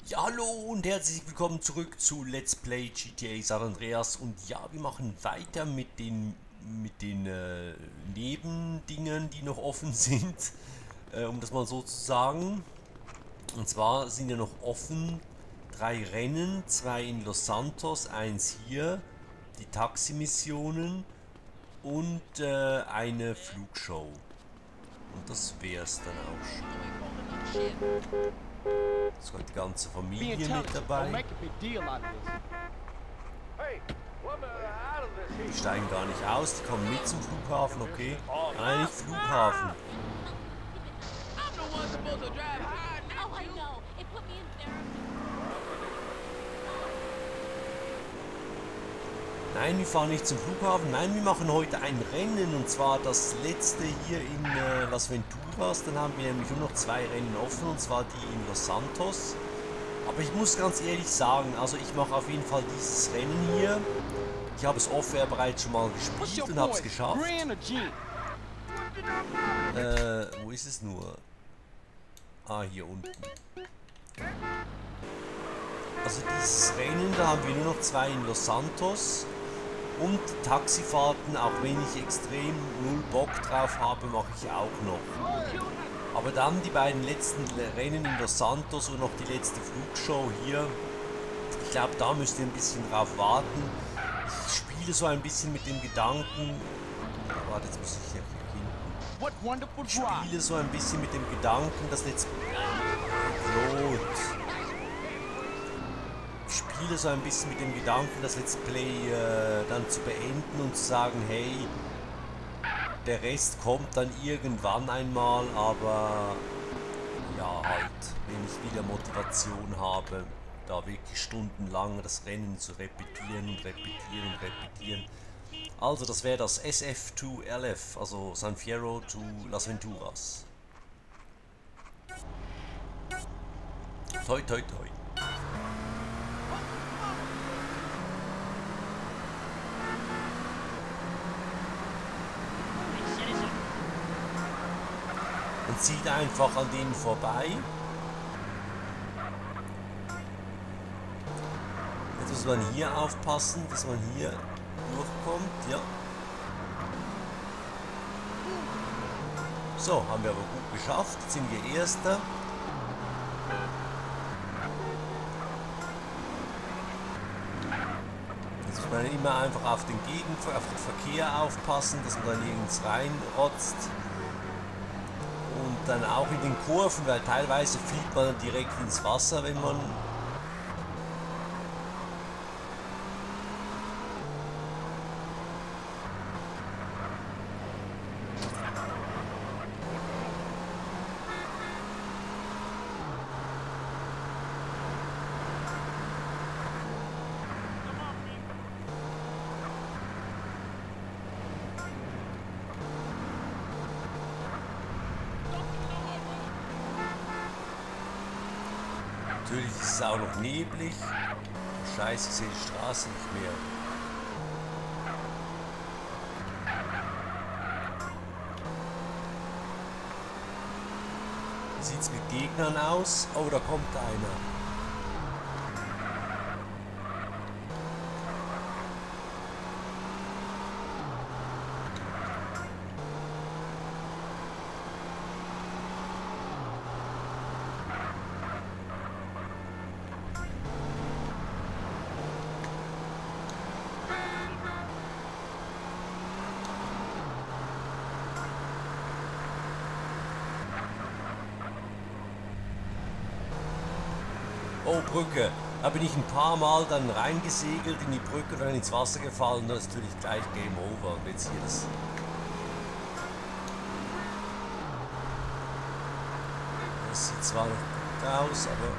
Ja, hallo und herzlich willkommen zurück zu Let's Play GTA San Andreas. Und ja, wir machen weiter mit den Nebendingen, die noch offen sind, um das mal so zu sagen. Und zwar sind ja noch offen 3 Rennen, 2 in Los Santos, eins hier, die Taximissionen und eine Flugshow. Und das wär's dann auch schon. Ist heute die ganze Familie mit dabei. Die steigen gar nicht aus, die kommen mit zum Flughafen, okay? Nein, nicht Flughafen. Nein, wir fahren nicht zum Flughafen. Nein, wir machen heute ein Rennen, und zwar das letzte hier in Las Venturas. Dann haben wir nämlich nur noch 2 Rennen offen, und zwar die in Los Santos. Aber ich muss ganz ehrlich sagen, also ich mache auf jeden Fall dieses Rennen hier. Ich habe es off-air bereits schon mal gespielt und habe es geschafft. Wo ist es nur? Ah, hier unten. Also dieses Rennen, da haben wir nur noch 2 in Los Santos. Und Taxifahrten, auch wenn ich extrem null Bock drauf habe, mache ich auch noch. Aber dann die beiden letzten Rennen in Los Santos und noch die letzte Flugshow hier. Ich glaube, da müsst ihr ein bisschen drauf warten. Ich spiele so ein bisschen mit dem Gedanken... Warte, jetzt muss ich hier hinten. Ich spiele so ein bisschen mit dem Gedanken, dass jetzt... Ich spiele so ein bisschen mit dem Gedanken, das Let's Play dann zu beenden und zu sagen, hey, der Rest kommt dann irgendwann einmal, aber ja halt, wenn ich wieder Motivation habe, da wirklich stundenlang das Rennen zu repetieren und repetieren und repetieren. Also das wäre das SF to LF, also San Fierro to Las Venturas. Toi toi toi. Und zieht einfach an denen vorbei. Jetzt muss man hier aufpassen, dass man hier durchkommt. Ja. So, haben wir aber gut geschafft. Jetzt sind wir Erster. Jetzt muss man immer einfach auf den Verkehr aufpassen, dass man da nirgends reinrotzt. Und dann auch in den Kurven, weil teilweise fliegt man direkt ins Wasser, wenn man... Natürlich ist es auch noch neblig. Scheiße, ich sehe die Straße nicht mehr. Wie sieht es mit Gegnern aus? Oh, da kommt einer. Oh, Brücke. Da bin ich ein paar Mal dann reingesegelt in die Brücke und dann ins Wasser gefallen. Da ist natürlich gleich Game Over. Und jetzt hier das... Das sieht zwar noch gut aus, aber...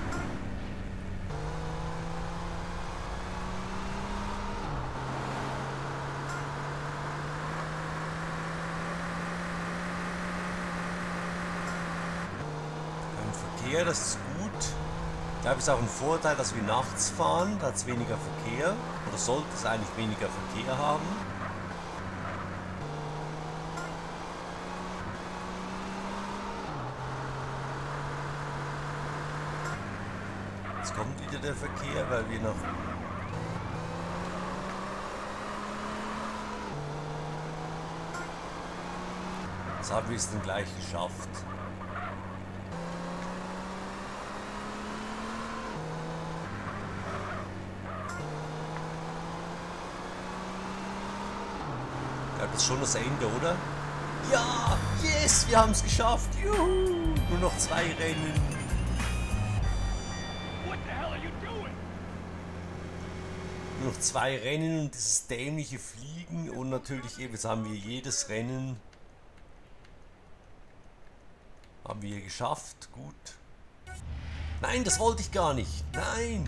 Kein Verkehr, das ist gut. Ich glaube, es ist auch ein Vorteil, dass wir nachts fahren, da hat es weniger Verkehr, oder sollte es eigentlich weniger Verkehr haben. Jetzt kommt wieder der Verkehr, weil wir noch... Das haben wir es dann gleich geschafft. Ja, das ist schon das Ende, oder? Ja! Yes! Wir haben es geschafft! Juhu! Nur noch 2 Rennen. Nur noch 2 Rennen und dieses dämliche Fliegen und natürlich eben, jetzt haben wir jedes Rennen haben wir geschafft. Gut. Nein, das wollte ich gar nicht. Nein!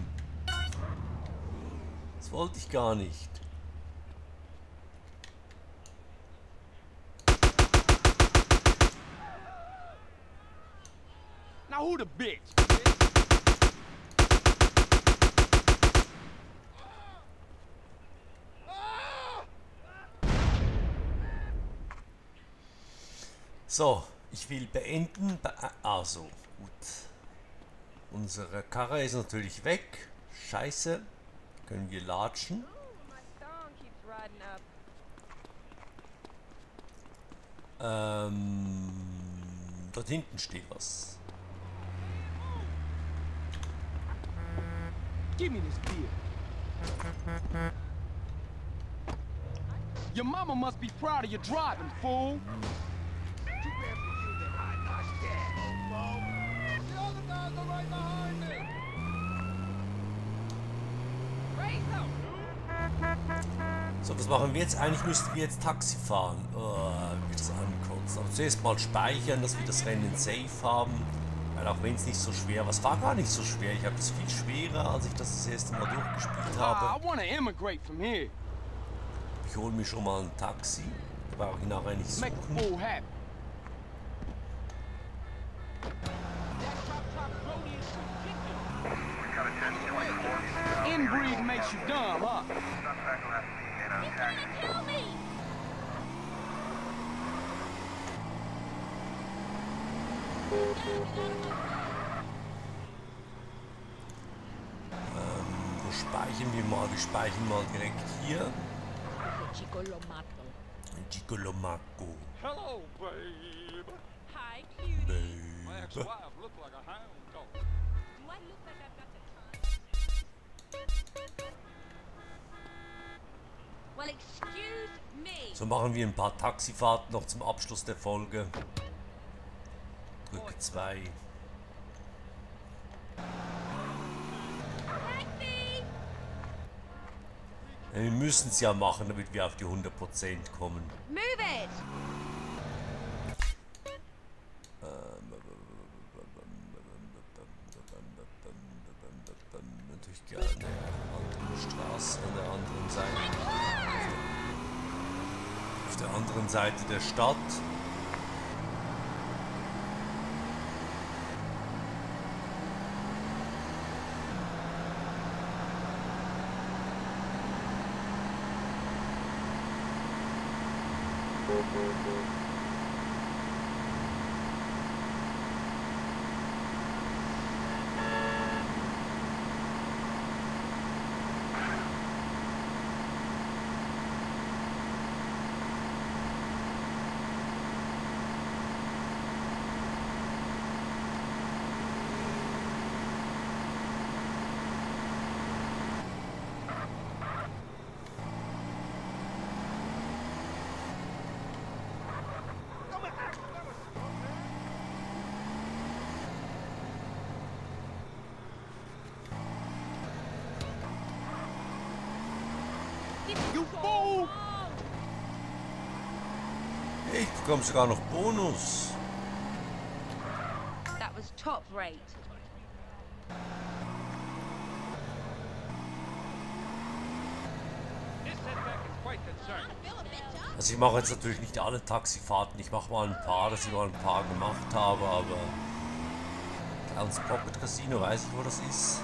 Das wollte ich gar nicht. Now who the bitch? So, ich will beenden. Also, gut. Unsere Karre ist natürlich weg. Scheiße. Können wir latschen. Dort hinten steht was. Give me this beer. Your mama must be proud of your driving, fool. So, was machen wir jetzt? Eigentlich müssten wir jetzt Taxi fahren. Oh, wie das ankotzt. Aber zuerst mal speichern, dass wir das Rennen safe haben. Weil auch wenn es nicht so schwer war, es war gar nicht so schwer. Ich habe es viel schwerer, als ich das erste Mal durchgespielt habe. Ich hole mir schon mal ein Taxi. Da brauche ich nachher nicht suchen. Inbreed makes you dumb, huh? Wo speichern wir mal? Wir speichern mal direkt hier. Chicolomaco. Hello, babe. Hi, cutie. My Babe. ex-wife looked like a hound dog. Do I look like I've got the time? Well, excuse me. So machen wir ein paar Taxifahrten noch zum Abschluss der Folge. Drücke 2. Taxi! Wir müssen es ja machen, damit wir auf die 100% kommen. Move it! Natürlich gerne andere Straßen an der anderen Seite. Auf der anderen Seite der Stadt. You fool! Ich bekomme sogar noch Bonus. That was top rate. This setback is quite concerning. Also ich mache jetzt natürlich nicht alle Taxifahrten. Ich mache mal ein paar, dass ich mal ein paar gemacht habe, aber Clowns Pocket Casino, weiß ich, wo das ist.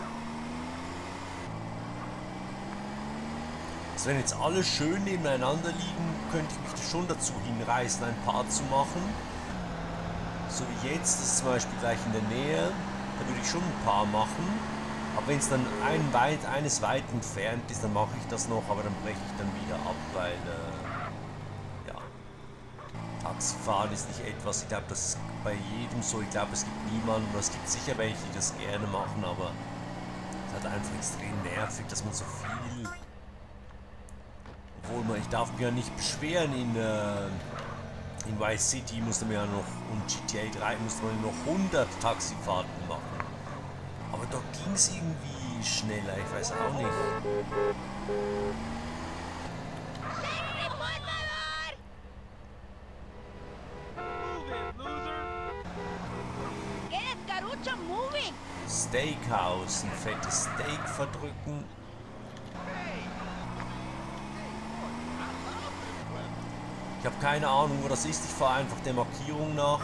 Also wenn jetzt alle schön nebeneinander liegen, könnte ich mich schon dazu hinreißen, ein paar zu machen. So wie jetzt, das ist zum Beispiel gleich in der Nähe. Da würde ich schon ein paar machen. Aber wenn es dann eines weit entfernt ist, dann mache ich das noch, aber dann breche ich dann wieder ab, weil ja, Taxifahren ist nicht etwas, ich glaube, das ist bei jedem so, ich glaube, es gibt niemanden, oder es gibt sicher welche, die das gerne machen, aber es ist halt einfach extrem nervig, dass man so viel, obwohl ich darf mich ja nicht beschweren, in Vice City musste man ja noch, und GTA 3 musste man noch 100 Taxifahrten machen. Aber da ging es irgendwie schneller, ich weiß auch nicht. Get it, Carucha, moving! Steakhouse, ein fettes Steak verdrücken. Ich habe keine Ahnung, wo das ist, ich fahre einfach der Markierung nach.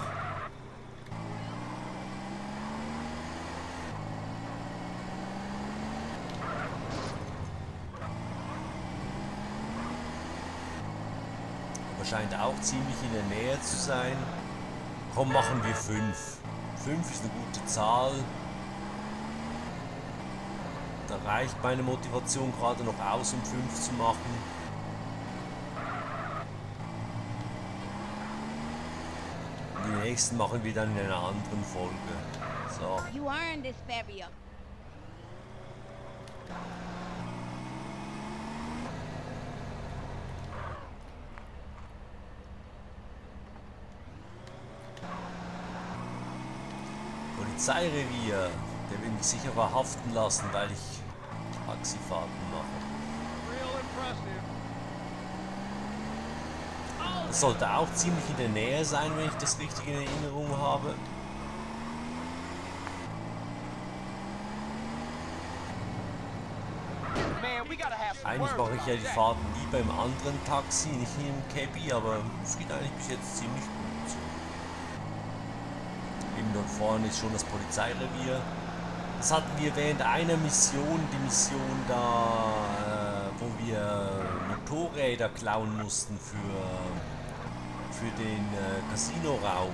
Scheint auch ziemlich in der Nähe zu sein. Komm, machen wir 5. 5 ist eine gute Zahl. Da reicht meine Motivation gerade noch aus, um 5 zu machen. Und die nächsten machen wir dann in einer anderen Folge. So. You earned this, Fabio. Polizeirevier. Der will mich sicher verhaften lassen, weil ich Taxifahrten mache. Real impressive. Das sollte auch ziemlich in der Nähe sein, wenn ich das richtig in Erinnerung habe. Man, we gotta have some Eigentlich words mache ich about ja die that. Fahrten lieber im anderen Taxi, nicht hier im Cabby, aber es geht eigentlich bis jetzt ziemlich gut so. Eben dort vorne ist schon das Polizeirevier. Das hatten wir während einer Mission, die Mission da, wo wir Motorräder klauen mussten für den Casino-Raub.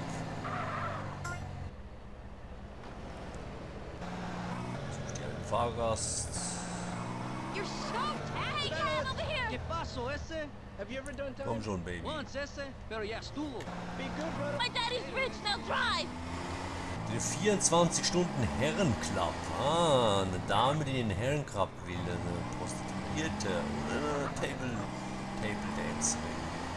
Sucht ihr einen Fahrgast? You're so tacky! Get on over here! ¿Qué pasó, ese? Have you ever done time? Komm schon, Baby. Once, ese, pero ya estuvo. Be good, brother. My daddy's rich, now drive! Der 24-Stunden-Herrenclub. Ah, eine Dame, die den Herrenclub will. Eine Prostituierte oder eine Table-Dancerin.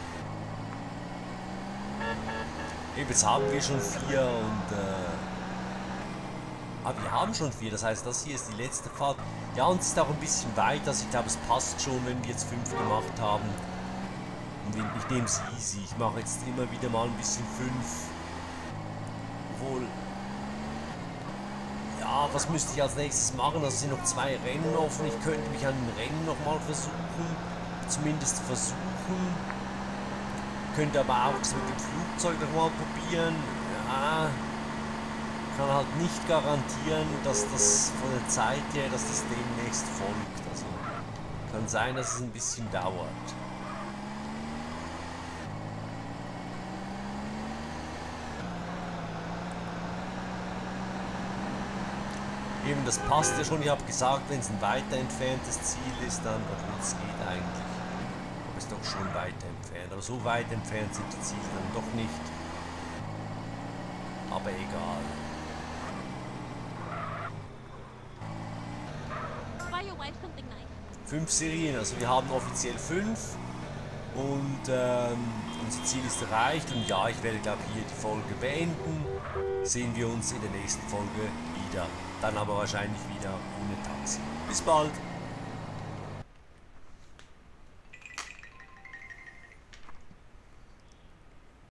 Eben, jetzt haben wir schon 4 und wir haben schon 4, das heißt, das hier ist die letzte Fahrt. Ja, und es ist auch ein bisschen weit, also ich glaube, es passt schon, wenn wir jetzt 5 gemacht haben. Und ich nehme es easy. Ich mache jetzt immer wieder mal ein bisschen 5. Obwohl, ja, was müsste ich als nächstes machen? Also sind noch 2 Rennen offen. Ich könnte mich an den Rennen nochmal versuchen. Zumindest versuchen. Könnte aber auch das mit dem Flugzeug nochmal probieren. Ja, kann halt nicht garantieren, dass das von der Zeit her, dass das demnächst folgt. Also kann sein, dass es ein bisschen dauert. Eben, das passt ja schon. Ich habe gesagt, wenn es ein weiter entferntes Ziel ist, dann, obwohl es geht eigentlich. Aber es ist doch schon weiter entfernt. Aber so weit entfernt sind die Ziele dann doch nicht. Aber egal. Buy your wife something nice. 5 Serien, also wir haben offiziell 5. Und unser Ziel ist erreicht. Und ja, ich werde, glaube ich, hier die Folge beenden. Sehen wir uns in der nächsten Folge wieder. Dann aber wahrscheinlich wieder ohne Taxi. Bis bald!